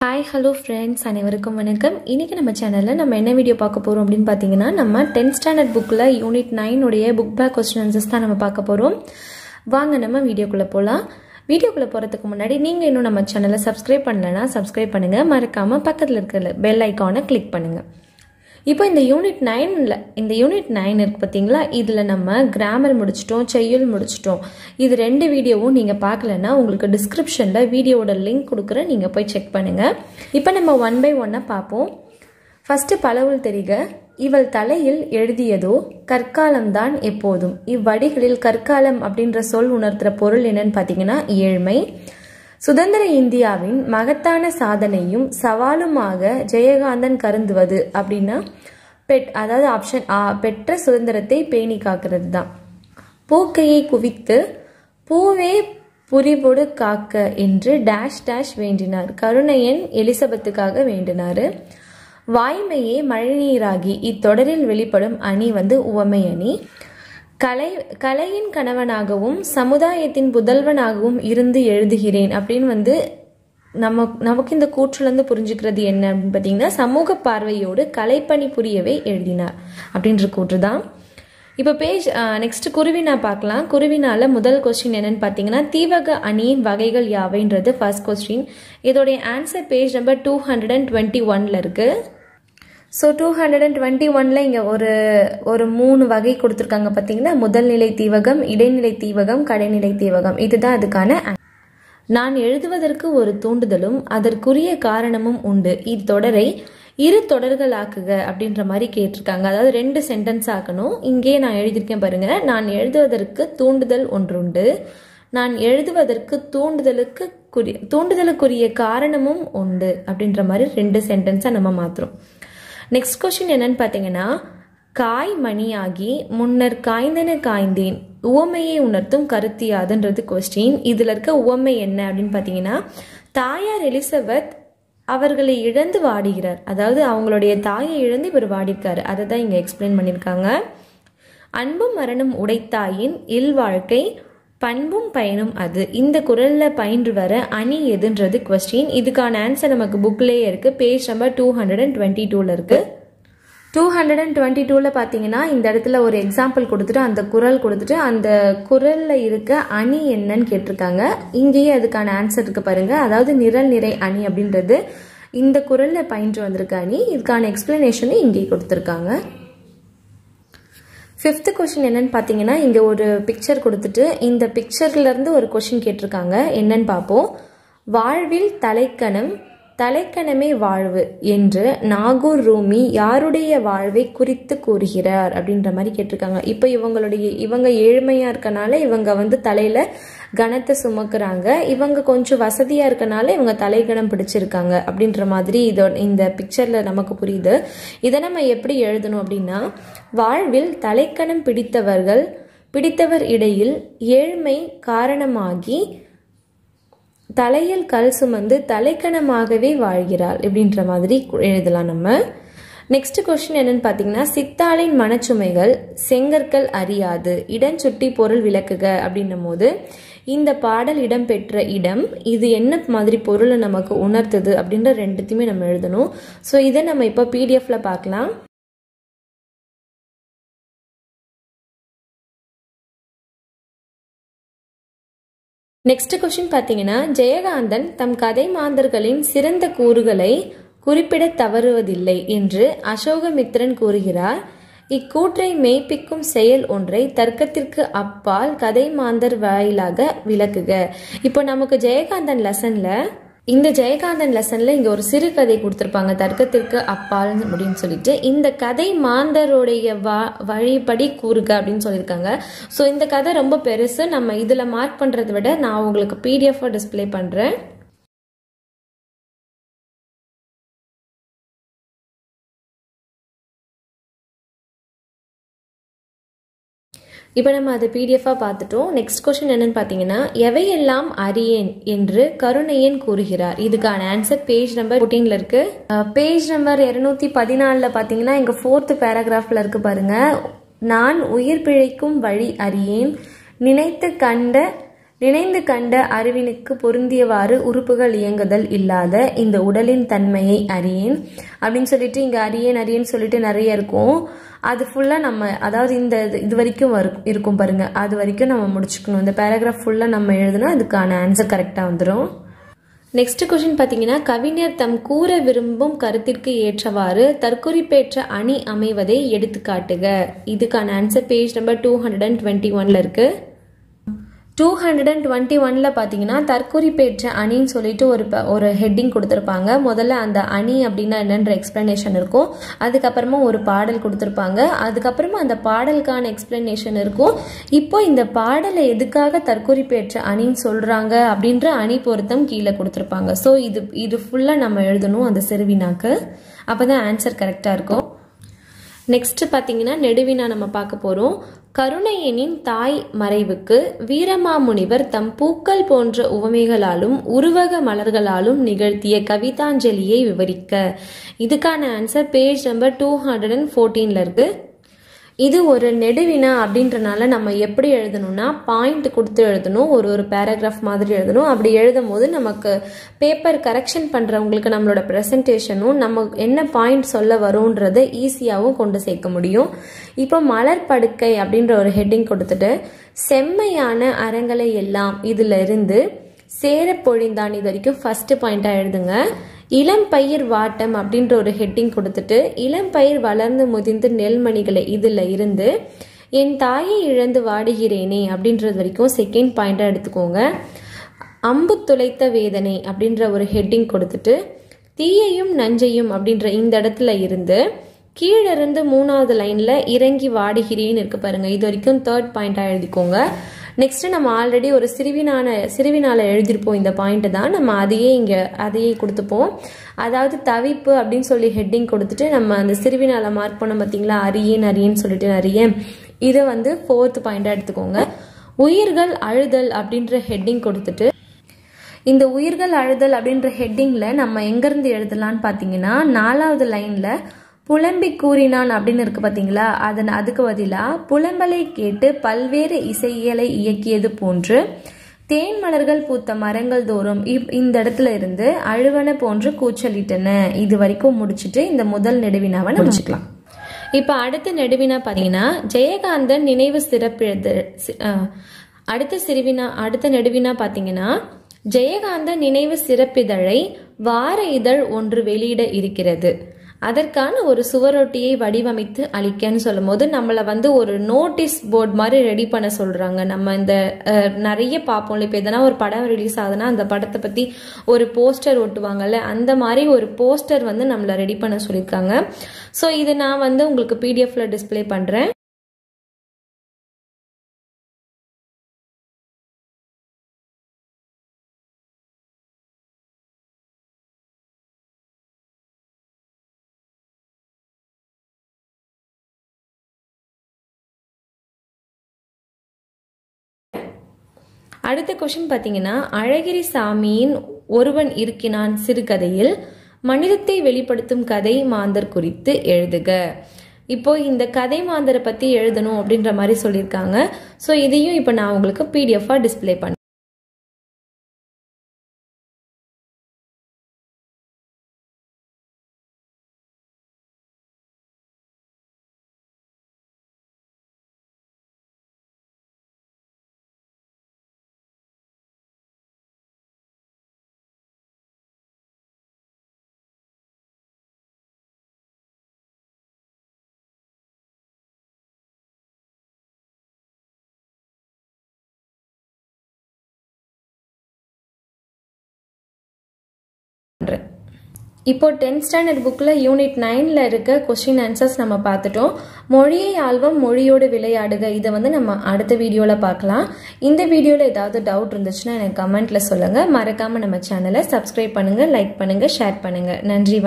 Hi, hello friends. அனைவருக்கும் வணக்கம். இன்னைக்கு நம்ம சேனல்ல நம்ம என்ன வீடியோ பார்க்க போறோம் அப்படினு பாத்தீங்கன்னா நம்ம 10th ஸ்டாண்டர்ட் புக்ல யூனிட் 9 உடைய புக் பேக் क्वेश्चन ஆன்சர்ஸ் தான் நம்ம பார்க்க போறோம். வாங்க நம்ம வீடியோக்குள்ள போலாம். வீடியோக்குள்ள போறதுக்கு முன்னாடி நீங்க இன்னும் நம்ம சேனலை சப்ஸ்கிரைப் பண்ணலனா சப்ஸ்கிரைப் பண்ணுங்க. மறக்காம பக்கத்துல இருக்கிற பெல் ஐகானை கிளிக் பண்ணுங்க. இப்போ இந்த யூனிட் 9 இருக்கு பாத்தீங்களா, இதுல நம்ம கிராமர் முடிச்சிட்டோம், செய்யுள் முடிச்சிட்டோம். இது ரெண்டு வீடியோவும் நீங்க பார்க்கலனா உங்களுக்கு டிஸ்கிரிப்ஷன்ல வீடியோவோட லிங்க் கொடுக்குறேன், நீங்க போய் செக் பண்ணுங்க. இப்போ நம்ம 1 by 1 பார்ப்போம். ஃபர்ஸ்ட் பலவுள் தெரிக. இவள் தலையில் எழுதியதோ கற்காலம்தான் எப்போதும். இவ்வடிகளில் கற்காலம் அப்படின்ற சொல் உணர்த்துற பொருள் என்னன்னு பாத்தீங்கன்னா ஏழ்மை. சுதந்திர இந்தியாவின் மகத்தான சாதனையும் சவாலுமாக ஜெயகாந்தன் கருதுவது அப்படின்னா அதாவது ஆப்ஷன் ஆ, பெற்ற சுதந்திரத்தை பேணி காக்கிறது தான். பூக்கையை குவித்து பூவே புரிவோடு காக்க என்று டேஷ் டேஷ் வேண்டினார். கருணையன் எலிசபெத்துக்காக வேண்டினாரு. வாய்மையே மழைநீராகி இத்தொடரில் வெளிப்படும் அணி உவமை அணி. கலையின் கணவனாகவும் சமுதாயத்தின் புதல்வனாகவும் இருந்து எழுதுகிறேன் அப்படின்னு நமக்கு இந்த கூற்றுலேருந்து புரிஞ்சுக்கிறது என்ன அப்படின்னு பார்த்தீங்கன்னா சமூக பார்வையோடு கலைப்பணி புரியவே எழுதினார் அப்படின்ற கூற்று தான். இப்போ பேஜ் நெக்ஸ்ட் குருவினா பார்க்கலாம். குருவினால முதல் கொஸ்டின் என்னன்னு பார்த்தீங்கன்னா தீவக அணியின் வகைகள் யாவைன்றது ஃபர்ஸ்ட் கொஸ்டின். இதோடைய ஆன்சர் பேஜ் நம்பர் 221 இருக்கு. ஸோ 221 இங்கே ஒரு 3 வகை கொடுத்துருக்காங்க பார்த்தீங்கன்னா, முதல் நிலை தீவகம், இடைநிலை தீவகம், கடைநிலை தீவகம். இதுதான் அதுக்கான. நான் எழுதுவதற்கு ஒரு தூண்டுதலும் அதற்குரிய காரணமும் உண்டு. இத்தொடரை 2 தொடர்களாக்குக அப்படின்ற மாதிரி கேட்டிருக்காங்க. அதாவது 2 சென்டென்ஸ் ஆக்கணும். இங்கே நான் எழுதியிருக்கேன் பாருங்க. நான் எழுதுவதற்கு தூண்டுதல் ஒன்றுண்டு, நான் எழுதுவதற்கு தூண்டுதலுக்குரிய காரணமும் உண்டு அப்படின்ற மாதிரி 2 சென்டென்ஸை நம்ம மாத்துறோம். நெக்ஸ்ட் கொஸ்டின் என்னன்னு பார்த்தீங்கன்னா காய் மணியாகி முன்னர் காய்ந்தன காய்ந்தேன் உவமையை உணர்த்தும் கருத்தியாதுன்றது கொஸ்டின். இதுல இருக்க உவமை என்ன அப்படின்னு பார்த்தீங்கன்னா தாயார் எலிசபெத் அவர்களை இழந்து வாடுகிறார். அதாவது அவங்களுடைய தாயை இழந்து இவர் வாடிருக்காரு. அதை தான் இங்க எக்ஸ்பிளைன் பண்ணியிருக்காங்க. அன்பும் மரணம் உடைத்தாயின் இல்வாழ்க்கை பண்பும் பயனும் அது. இந்த குரல்ல பயின்று வர அணி எதுன்றது கொஸ்டின். இதுக்கான ஆன்சர் நமக்கு புக்லேயே இருக்கு. பேஜ் நம்பர் 222 இருக்கு. 222 பாத்தீங்கன்னா இந்த இடத்துல ஒரு எக்ஸாம்பிள் கொடுத்துட்டு அந்த குரல் கொடுத்துட்டு அந்த குரல்ல இருக்க அணி என்னன்னு கேட்டிருக்காங்க. இங்கேயே அதுக்கான ஆன்சர் இருக்கு பாருங்க. அதாவது நிரல் நிறை அணி அப்படின்றது இந்த குரல்ல பயின்று வந்திருக்க அணி. இதுக்கான எக்ஸ்பிளனேஷன் இங்கே கொடுத்துருக்காங்க. 5th கொஸ்டின் என்னன்னு பார்த்தீங்கன்னா இங்கே ஒரு பிக்சர் கொடுத்துட்டு இந்த பிக்சர்ல இருந்து ஒரு கொஸ்டின் கேட்டிருக்காங்க. என்னன்னு பார்ப்போம். வாழ்வில் தலைக்கணமே வாழ்வு என்று நாகூர் ரூமி யாருடைய வாழ்வை குறித்து கூறுகிறார் அப்படின்ற மாதிரி கேட்டிருக்காங்க. இப்போ இவங்க ஏழ்மையா இருக்கனால இவங்க தலையில கணத்தை சுமக்குறாங்க. இவங்க கொஞ்சம் வசதியா இருக்கனால இவங்க தலைகணம் பிடிச்சிருக்காங்க அப்படின்ற மாதிரி இந்த பிக்சர்ல நமக்கு புரியுது. இதை நம்ம எப்படி எழுதணும் அப்படின்னா வாழ்வில் தலைக்கணம் பிடித்தவர் இடையில் ஏழ்மை காரணமாகி தலையில் கல் சுமந்து தலைக்கணமாகவே வாழ்கிறாள் அப்படின்ற மாதிரி எழுதலாம் நம்ம. நெக்ஸ்ட் கொஸ்டின் என்னன்னு பார்த்தீங்கன்னா சித்தாளின் மனச்சுமைகள் செங்கற்கள் அறியாது இடஞ்சுட்டி பொருள் விளக்குக அப்படின்னும் போது இந்த பாடல் இடம்பெற்ற இடம் இது என்ன மாதிரி பொருளை நமக்கு உணர்த்துது அப்படின்ற 2த்தையுமே நம்ம எழுதணும். ஸோ இதை நம்ம இப்போ பிடிஎஃப்ல பார்க்கலாம். நெக்ஸ்ட் கொஸ்டின் பார்த்தீங்கன்னா ஜெயகாந்தன் தம் கதை மாந்தர்களின் சிறந்த கூறுகளை குறிப்பிட தவறுவதில்லை என்று அசோகமித்திரன் கூறுகிறார். இக்கூற்றை மெய்ப்பிக்கும் செயல் ஒன்றை தர்க்கத்திற்கு அப்பால் கதை மாந்தர் வாயிலாக விளக்குக. இப்போ நமக்கு ஜெயகாந்தன் லெசன்ல இங்க ஒரு சிறு கதை கொடுத்திருப்பாங்க தர்க்கத்திற்கு அப்பால் அப்படின்னு சொல்லிட்டு. இந்த கதை மாந்தருடைய வழிபடி கூறுக அப்படின்னு சொல்லியிருக்காங்க. ஸோ இந்த கதை ரொம்ப பெருசு. நம்ம இதுல மார்க் பண்றதை விட நான் உங்களுக்கு பிடிஎஃப் டிஸ்பிளே பண்றேன். இப்போ நம்ம அதை பிடிஎஃபாக பார்த்துட்டோம். நெக்ஸ்ட் கொஸ்டின் என்னன்னு பார்த்தீங்கன்னா எவையெல்லாம் அறியேன் என்று கருணையன் கூறுகிறார். இதுக்கான ஆன்சர் பேஜ் நம்பர் 14 இருக்கு. பேஜ் நம்பர் 214 பார்த்தீங்கன்னா இங்கே 4th பேராகிராஃப்ல இருக்கு பாருங்க. நான் உயிர் பிழைக்கும் வழி அறியேன் நினைத்து கண்ட நினைந்து கண்ட அறிவினுக்கு பொருந்தியவாறு உறுப்புகள் இயங்குதல் இல்லாத இந்த உடலின் தன்மையை அறியேன் அப்படின்னு சொல்லிட்டு இங்க அறியேன் சொல்லிட்டு நிறைய இருக்கும். அது ஃபுல்லா நம்ம அதாவது இந்த இது வரைக்கும் இருக்கும் பாருங்க, அது வரைக்கும் நம்ம முடிச்சுக்கணும். இந்த பேராகிராஃப் ஃபுல்லா நம்ம எழுதணும், அதுக்கான ஆன்சர் கரெக்டா வந்துடும். நெக்ஸ்ட் கொஸ்டின் பார்த்தீங்கன்னா, கவிஞர் தம் கூற விரும்பும் கருத்திற்கு ஏற்றவாறு தற்குறிப்பேற்ற அணி அமைவதை எடுத்து காட்டுக. இதுக்கான ஆன்சர் பேஜ் நம்பர் 221 இருக்கு. 221 பார்த்தீங்கன்னா தற்குறிப்பேற்ற அணின்னு சொல்லிட்டு ஒரு ஹெட்டிங் கொடுத்துருப்பாங்க. முதல்ல அந்த அணி அப்படின்னா என்னன்ற எக்ஸ்பிளனேஷன் இருக்கும், அதுக்கப்புறமா ஒரு பாடல் கொடுத்துருப்பாங்க, அதுக்கப்புறமா அந்த பாடலுக்கான எக்ஸ்பிளனேஷன் இருக்கும். இப்போ இந்த பாடலை எதுக்காக தற்குறிப்பேற்ற அணின்னு சொல்றாங்க அப்படின்ற அணி பொருத்தம் கீழே கொடுத்துருப்பாங்க. ஸோ இது ஃபுல்லாக நம்ம எழுதணும் அந்த சிறுவினாக்கு, அப்போதான் ஆன்சர் கரெக்டாக இருக்கும். நெக்ஸ்ட் பார்த்தீங்கன்னா நெடுவினா நம்ம பார்க்க போகிறோம். கருணையனின் தாய் மறைவுக்கு வீரமாமுனிவர் தம் பூக்கள் போன்ற உவமைகளாலும் உருவக மலர்களாலும் நிகழ்த்திய கவிதாஞ்சலியை விவரிக்க. இதுக்கான ஆன்சர் பேஜ் நம்பர் 214 இருக்கு. இது ஒரு நெடுவினா அப்படின்றனால நம்ம எப்படி எழுதணும்னா பாயிண்ட் கொடுத்து எழுதணும், ஒரு பேராகிராஃப் மாதிரி எழுதணும். அப்படி எழுதும் போது நமக்கு பேப்பர் கரெக்ஷன் பண்றவங்களுக்கு நம்மளோட ப்ரெசன்டேஷனும் நம்ம என்ன பாயிண்ட் சொல்ல வரும்ன்றதை ஈஸியாகவும் கொண்டு சேர்க்க முடியும். இப்போ மலர் படுக்கை அப்படின்ற ஒரு ஹெட்டிங் கொடுத்துட்டு செம்மையான அறங்களை எல்லாம் இதுல இருந்து சேர பொழிந்தான் இது வரைக்கும் ஃபர்ஸ்ட் பாயிண்டா எழுதுங்க. இளம் பயிர் வாட்டம் அப்படின்ற ஒரு ஹெட்டிங் கொடுத்துட்டு இளம் பயிர் வளர்ந்து முதிர்ந்து நெல்மணிகளை இதுல இருந்து என் தாயை இழந்து வாடுகிறேனே அப்படின்றது வரைக்கும் செகண்ட் பாயிண்டா எடுத்துக்கோங்க. அம்பு துளைத்த வேதனை அப்படின்ற ஒரு ஹெட்டிங் கொடுத்துட்டு தீயையும் நஞ்சையும் அப்படின்ற இந்த இடத்துல இருந்து கீழிருந்து 3வது லைன்ல இறங்கி வாடுகிறேன்னு இருக்கு பாருங்க, இது வரைக்கும் தேர்ட் பாயிண்டா எழுதிக்கோங்க. நெக்ஸ்ட் நம்ம ஆல்ரெடி ஒரு சிறுவினால எழுதியிருப்போம், இந்த பாயிண்ட் தான் நம்ம அதையே கொடுத்துப்போம். அதாவது தவிப்பு அப்படின்னு சொல்லி ஹெட்டிங் கொடுத்துட்டு நம்ம அந்த சிறுவினால மார்க் பண்ண பார்த்தீங்களா, அரியேன்னு சொல்லிட்டு நிறைய இதை 4th பாயிண்டா எடுத்துக்கோங்க. உயிர்கள் அழுதல் அப்படின்ற ஹெட்டிங் கொடுத்துட்டு இந்த உயிர்கள் அழுதல் அப்படின்ற ஹெட்டிங்ல நம்ம எங்கிருந்து எழுதலான்னு பார்த்தீங்கன்னா 4வது லைன்ல புலம்பி கூறினான் அப்படின்னு இருக்கு பார்த்தீங்களா, அதுக்கு பதிலாக புலம்பலை கேட்டு பல்வேறு இசைகளை இயக்கியது போன்று தேன் மலர்கள் பூத்த மரங்கள் தோறும் இந்த இடத்துல இருந்து அழுவன போன்று கூச்சலிட்டன. இது வரைக்கும் முடிச்சுட்டு இந்த முதல் நெடுவினாவை முடிச்சுக்கலாம். இப்போ அடுத்த நெடுவினா பார்த்தீங்கன்னா ஜெயகாந்தன் நினைவு சிறப்பிழந்து அடுத்த நெடுவினா பார்த்தீங்கன்னா ஜெயகாந்தன் நினைவு சிறப்பிதழை வார இதழ் ஒன்று வெளியிட இருக்கிறது, அதற்கான ஒரு சுவரொட்டியை வடிவமைத்து அளிக்கன்னு சொல்லும் போது நம்மளை ஒரு நோட்டீஸ் போர்டு மாதிரி ரெடி பண்ண சொல்றாங்க. நம்ம இந்த நிறைய பார்ப்போம்ல, இப்போ எதனா ஒரு படம் ரிலீஸ் ஆகுதுன்னா அந்த படத்தை பத்தி ஒரு போஸ்டர் ஒட்டுவாங்கல்ல, அந்த மாதிரி ஒரு போஸ்டர் நம்மளை ரெடி பண்ண சொல்லியிருக்காங்க. ஸோ இது நான் உங்களுக்கு பிடிஎஃப்ல டிஸ்பிளே பண்றேன். அடுத்த கொஸ்டின் பார்த்தீங்கன்னா அழகிரி சாமியின் ஒருவன் இருக்கினான் சிறுகதையில் மனிதத்தை வெளிப்படுத்தும் கதை மாந்தர் குறித்து எழுதுக. இப்போ இந்த கதை மாந்தரை பத்தி எழுதணும் அப்படின்ற மாதிரி சொல்லியிருக்காங்க. ஸோ இதையும் இப்போ நான் உங்களுக்கு பிடிஎஃபா டிஸ்பிளே பண்ணேன். இப்போ 10th ஸ்டாண்டர்ட் புக்கில் யூனிட் 9ல் இருக்க கொஸ்டின் ஆன்சர்ஸ் நம்ம பார்த்துட்டோம். மொழியை ஆல்வம் மொழியோடு விளையாடுக இதை நம்ம அடுத்த வீடியோவில் பார்க்கலாம். இந்த வீடியோவில் ஏதாவது டவுட் இருந்துச்சுன்னா எனக்கு கமெண்ட்டில் சொல்லுங்கள். மறக்காமல் நம்ம சேனலை சப்ஸ்கிரைப் பண்ணுங்கள், லைக் பண்ணுங்கள், ஷேர் பண்ணுங்கள். நன்றி.